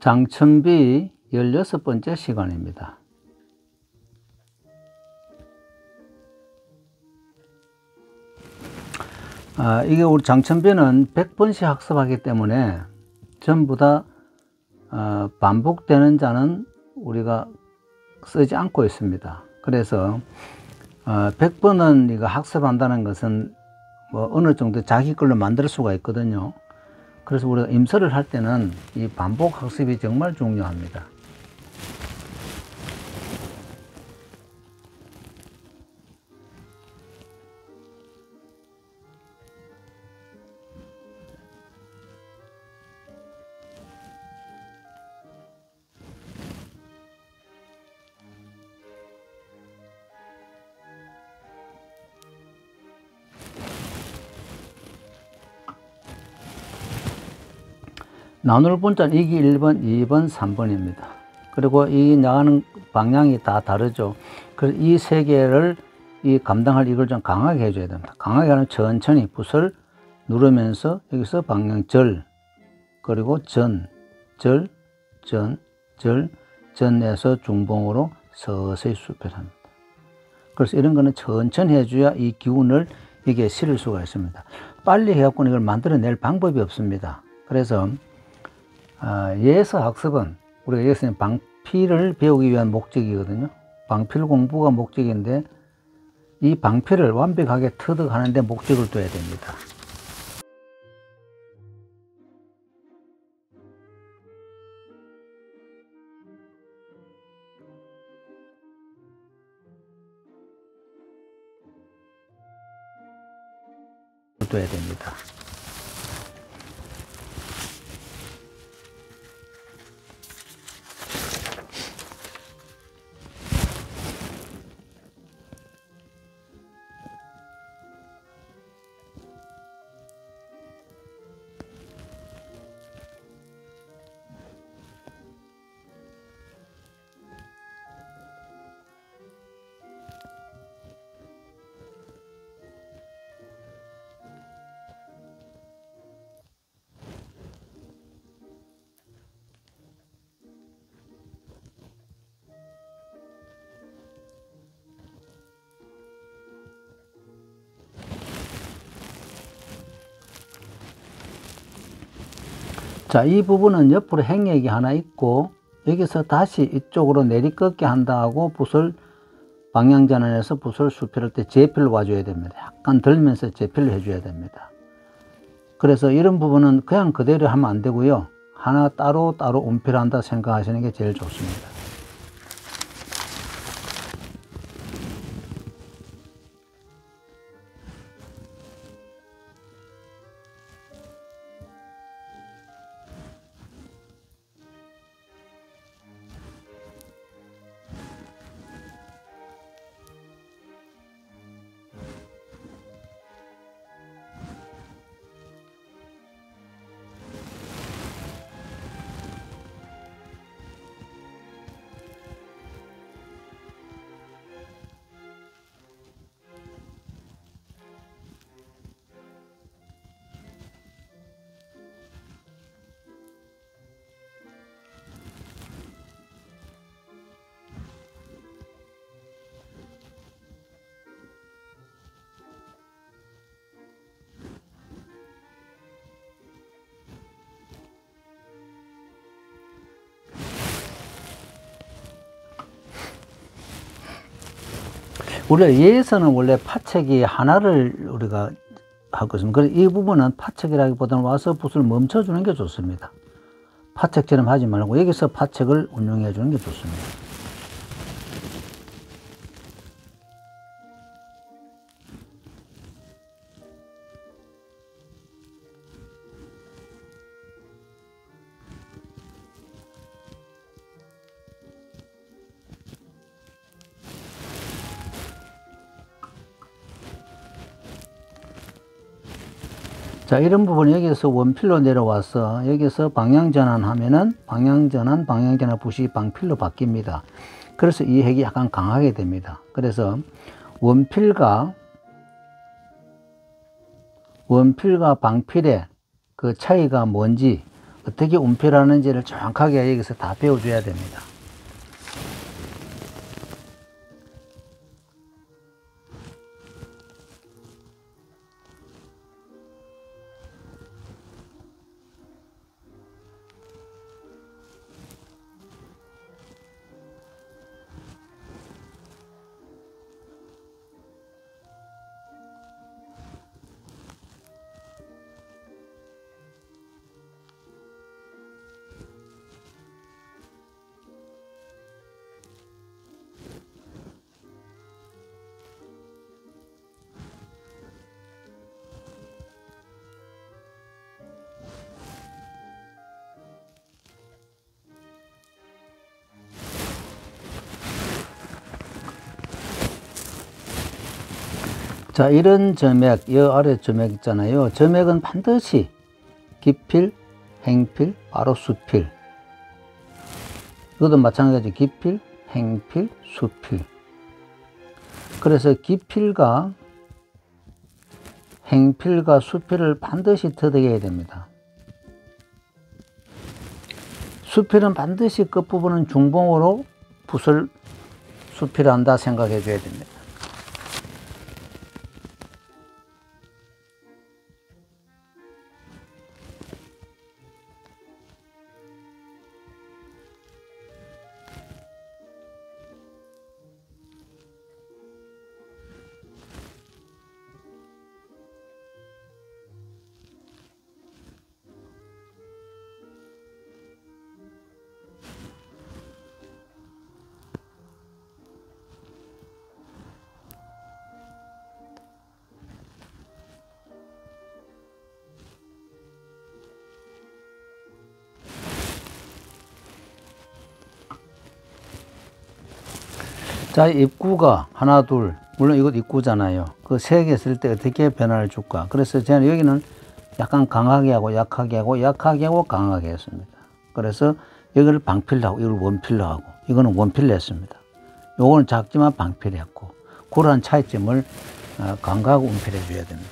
장천비 16번째 시간입니다. 이게 우리 장천비는 100번씩 학습하기 때문에 전부 다 반복되는 자는 우리가 쓰지 않고 있습니다. 그래서 100번은 이거 학습한다는 것은 뭐 어느 정도 자기 걸로 만들 수가 있거든요. 그래서 우리가 임서를 할 때는 이 반복 학습이 정말 중요합니다. 나눌 분자는 이기 1번, 2번, 3번입니다. 그리고 이 나가는 방향이 다 다르죠. 그래서 이 세 개를 감당할 이걸 좀 강하게 해줘야 됩니다. 강하게 하면 천천히 붓을 누르면서 여기서 방향 절, 그리고 전, 절, 전, 절, 전에서 중봉으로 서서히 수평을 합니다. 그래서 이런 거는 천천히 해줘야 이 기운을 이게 실을 수가 있습니다. 빨리 해갖고는 이걸 만들어낼 방법이 없습니다. 그래서 예서 학습은 우리가 여기서는 방필을 배우기 위한 목적이거든요. 방필 공부가 목적인데 이 방필을 완벽하게 터득하는 데 목적을 둬야 됩니다. 둬야 됩니다. 자, 이 부분은 옆으로 행액이 하나 있고 여기서 다시 이쪽으로 내리꺾게 한다 하고 붓을 방향 전환해서 붓을 수필할 때 제필로 와줘야 됩니다. 약간 들면서 제필로 해줘야 됩니다. 그래서 이런 부분은 그냥 그대로 하면 안 되고요. 하나 따로 운필한다 생각하시는 게 제일 좋습니다. 우리가 예에서는 원래 파책이 하나를 우리가 하거든요. 그래서 이 부분은 파책이라기보다는 와서 붓을 멈춰주는 게 좋습니다. 파책처럼 하지 말고 여기서 파책을 운용해 주는 게 좋습니다. 자, 이런 부분 여기서 원필로 내려와서 여기서 방향 전환하면은 방향 전환 붓이 방필로 바뀝니다. 그래서 이 핵이 약간 강하게 됩니다. 그래서 원필과 방필의 그 차이가 뭔지 어떻게 운필하는지를 정확하게 여기서 다 배워줘야 됩니다. 자, 이런 점액, 이 아래 점액 있잖아요. 점액은 반드시 기필, 행필, 바로 수필. 이것도 마찬가지 기필, 행필, 수필. 그래서 기필과 행필과 수필을 반드시 터득해야 됩니다. 수필은 반드시 끝부분은 중봉으로 붓을 수필한다 생각해 줘야 됩니다. 자, 입구가 하나, 둘, 물론 이것 입구잖아요. 그 세 개 쓸 때 어떻게 변화를 줄까? 그래서 저는 여기는 약간 강하게 하고 약하게 하고 약하게 하고 강하게 했습니다. 그래서 여기를 방필로 하고 이걸 원필로 하고 이거는 원필로 했습니다. 요거는 작지만 방필을 했고 그러한 차이점을 강하고 운필해 줘야 됩니다.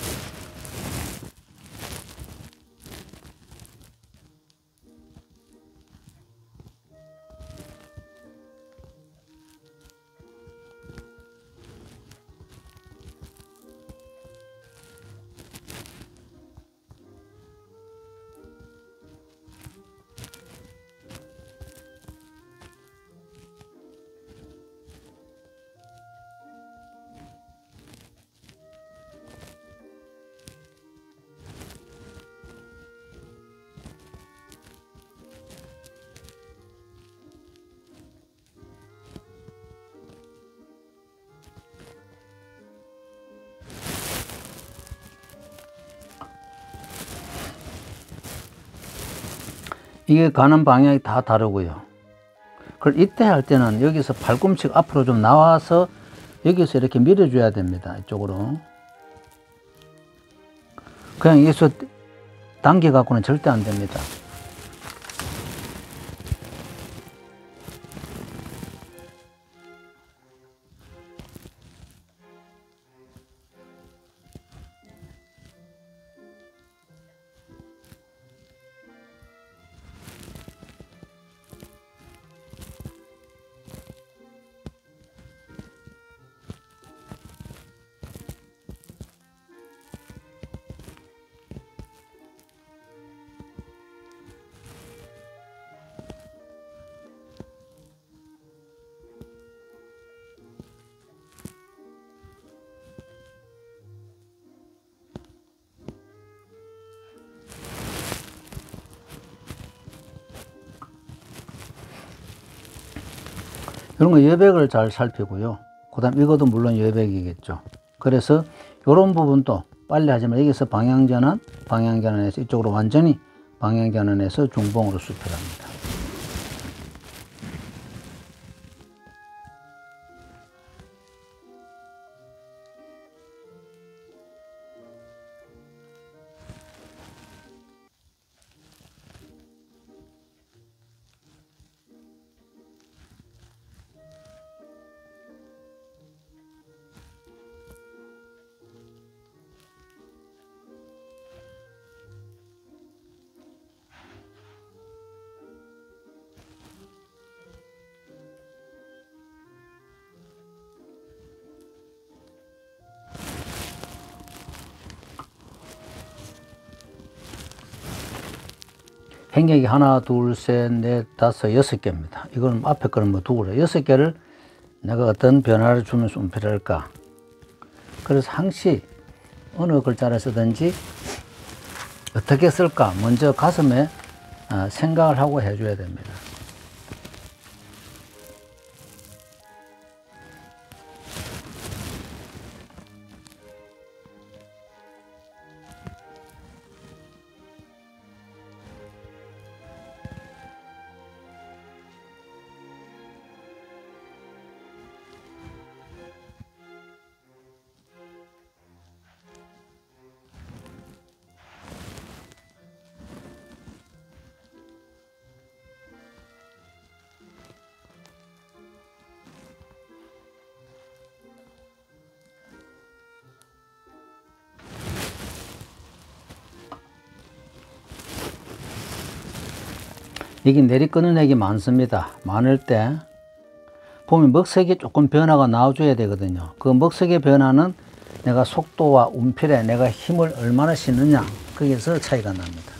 이게 가는 방향이 다 다르고요. 그걸 이때 할 때는 여기서 팔꿈치가 앞으로 좀 나와서 여기서 이렇게 밀어줘야 됩니다. 이쪽으로. 그냥 여기서 당겨갖고는 절대 안 됩니다. 이런 거 여백을 잘 살피고요. 그 다음 이것도 물론 여백이겠죠. 그래서 이런 부분도 빨리 하지만 여기서 방향전환, 방향전환해서 이쪽으로 완전히 방향전환해서 중봉으로 수필합니다. 행역이 하나, 둘, 셋, 넷, 다섯, 6개입니다. 이건 앞에 거는 뭐 두고 그래. 6개를 내가 어떤 변화를 주면서 운필을 할까? 그래서 항시 어느 글자를 쓰든지 어떻게 쓸까? 먼저 가슴에 생각을 하고 해줘야 됩니다. 이게 내리 끊어내기 많습니다. 많을 때 보면 먹색이 조금 변화가 나와줘야 되거든요. 그 먹색의 변화는 내가 속도와 운필에 내가 힘을 얼마나 싣느냐, 거기에서 차이가 납니다.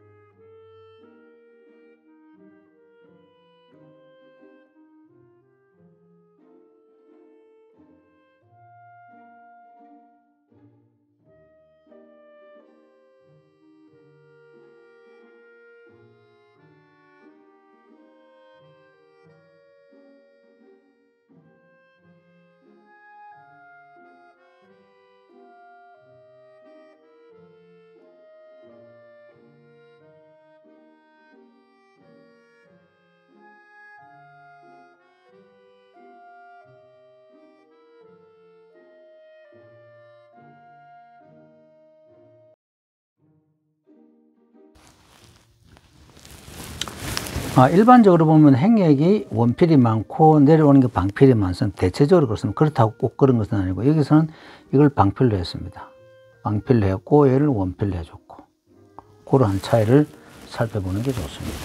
일반적으로 보면 행역이 원필이 많고 내려오는 게 방필이 많습니다. 대체적으로 그렇습니다. 그렇다고 꼭 그런 것은 아니고, 여기서는 이걸 방필로 했습니다. 방필로 했고 얘를 원필로 해줬고, 그러한 차이를 살펴보는 게 좋습니다.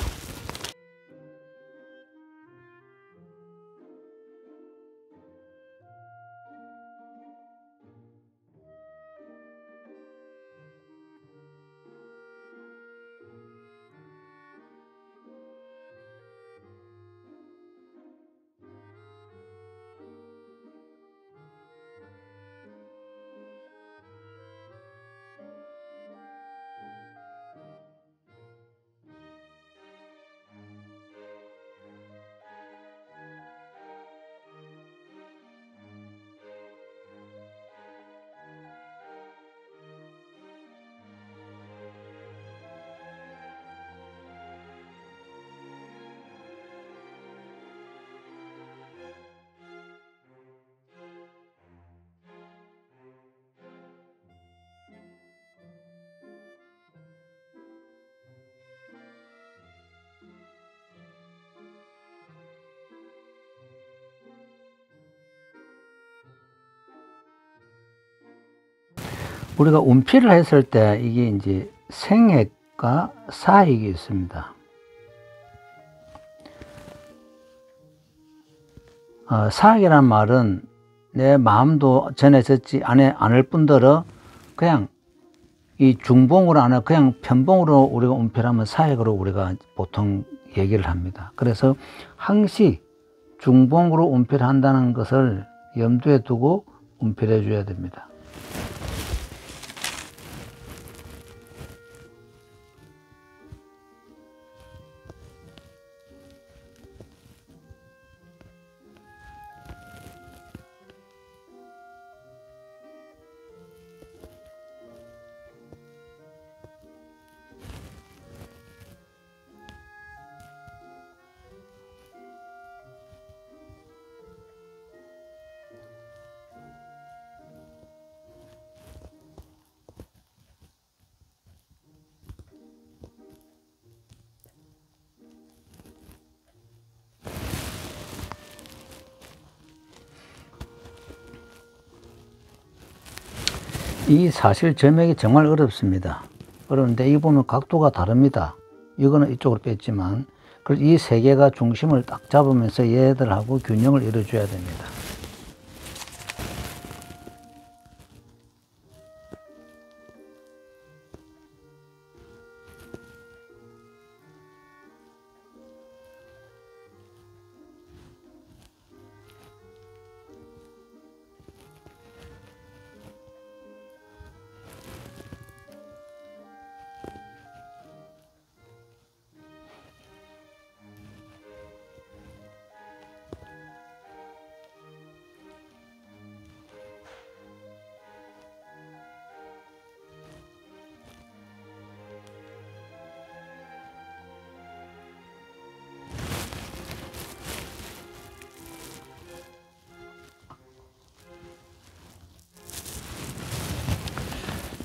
우리가 운필을 했을 때 이게 이제 생액과 사액이 있습니다. 사액이란 말은 내 마음도 전해졌지 않을 뿐더러 그냥 이 중봉으로 안 하고 그냥 편봉으로 우리가 운필하면 사액으로 우리가 보통 얘기를 합니다. 그래서 항시 중봉으로 운필한다는 것을 염두에 두고 운필해 줘야 됩니다. 이 사실 점액이 정말 어렵습니다. 어려운데 이 보면 각도가 다릅니다. 이거는 이쪽으로 뺐지만, 그래서 이 세 개가 중심을 딱 잡으면서 얘들하고 균형을 이루어줘야 됩니다.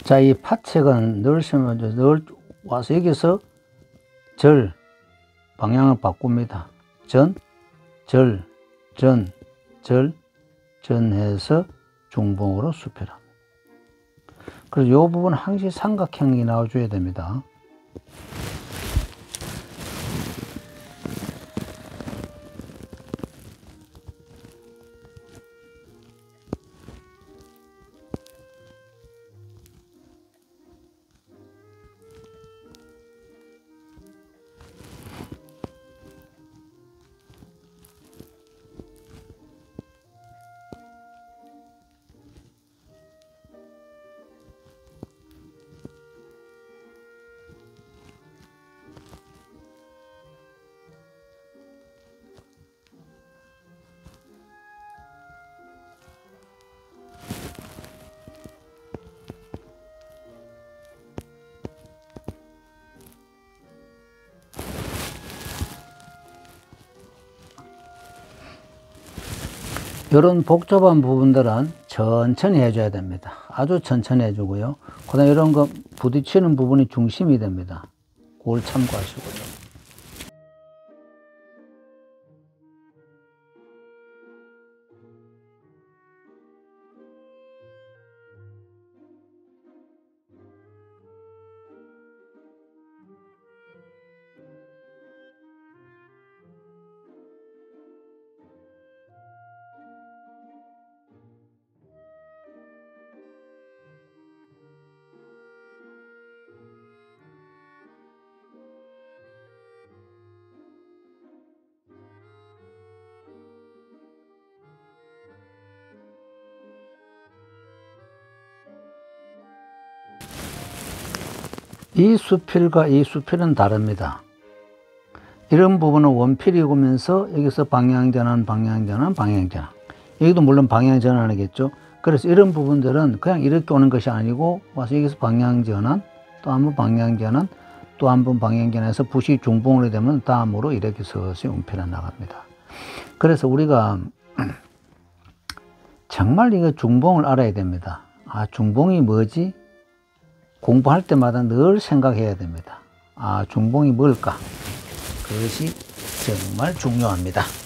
자, 이 파책은 늘 와서 여기서 절, 방향을 바꿉니다. 전, 절, 전, 절, 전해서 중봉으로 수필합니다. 그래서 이 부분 항시 삼각형이 나와줘야 됩니다. 이런 복잡한 부분들은 천천히 해줘야 됩니다. 아주 천천히 해주고요. 그 다음에 이런 거 부딪히는 부분이 중심이 됩니다. 그걸 참고하시고요. 이 수필과 이 수필은 다릅니다. 이런 부분은 원필이 오면서 여기서 방향전환, 방향전환, 방향전환. 여기도 물론 방향전환이겠죠. 그래서 이런 부분들은 그냥 이렇게 오는 것이 아니고 와서 여기서 방향전환, 또 한 번 방향전환, 또 한 번 방향전환해서 붓이 중봉으로 되면 다음으로 이렇게 서서히 움필해 나갑니다. 그래서 우리가 정말 이거 중봉을 알아야 됩니다. 아, 중봉이 뭐지? 공부할 때마다 늘 생각해야 됩니다. 아, 중봉이 뭘까? 그것이 정말 중요합니다.